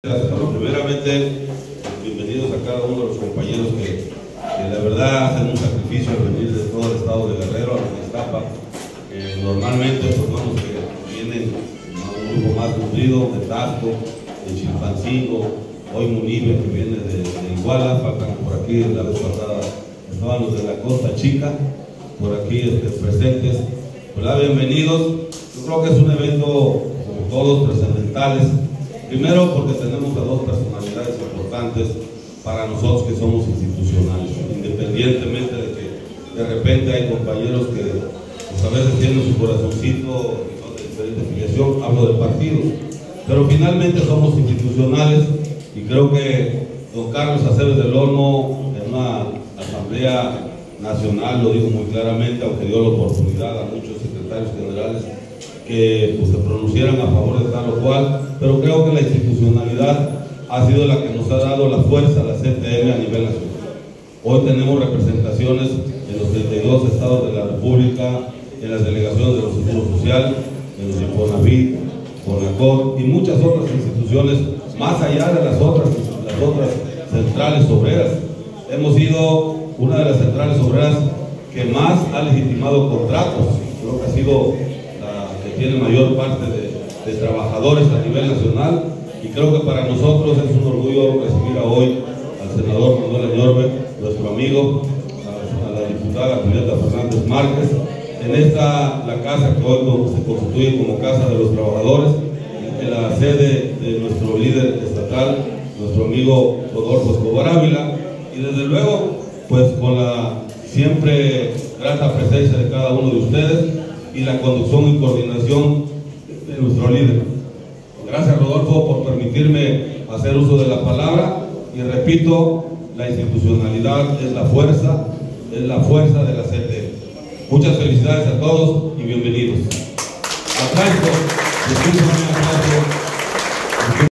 Bueno, primeramente, bienvenidos a cada uno de los compañeros que la verdad hacen un sacrificio al venir de todo el estado de Guerrero a Iztapa. Normalmente pues vemos que vienen un grupo más nutrido de Tasco, de Chilpancingo, hoy Munive que viene de Iguala, faltan por aquí, la vez pasada estaban los de la Costa Chica, por aquí presentes. Hola, bienvenidos. Yo creo que es un evento, como todos, trascendentales. Primero porque tenemos a dos personalidades importantes para nosotros que somos institucionales, independientemente de que de repente hay compañeros que pues, a veces tienen su corazoncito y son de diferente filiación, hablo de partidos, pero finalmente somos institucionales y creo que don Carlos Aceves del Olmo en una asamblea nacional lo dijo muy claramente, aunque dio la oportunidad a muchos secretarios generales que pues, se pronunciaran a favor de tal o cual, pero creo que la institucionalidad ha sido la que nos ha dado la fuerza a la CTM a nivel nacional. Hoy tenemos representaciones en los 32 estados de la República, en las delegaciones de los Seguros Social, en los Infonavit, Fonacot y muchas otras instituciones, más allá de las otras centrales obreras. Hemos sido una de las centrales obreras que más ha legitimado contratos, creo que ha sido tiene mayor parte de trabajadores a nivel nacional, y creo que para nosotros es un orgullo recibir hoy al senador Manuel Añorbe, nuestro amigo, a la diputada Julieta Fernández Márquez, en la casa que hoy se constituye como Casa de los Trabajadores, en la sede de nuestro líder estatal, nuestro amigo Rodolfo Escobar Ávila, y desde luego, pues con la siempre grata presencia de cada uno de ustedes, y la conducción y coordinación de nuestro líder. Gracias, Rodolfo, por permitirme hacer uso de la palabra, y repito, la institucionalidad es la fuerza de la CTM. Muchas felicidades a todos y bienvenidos. Aplauso.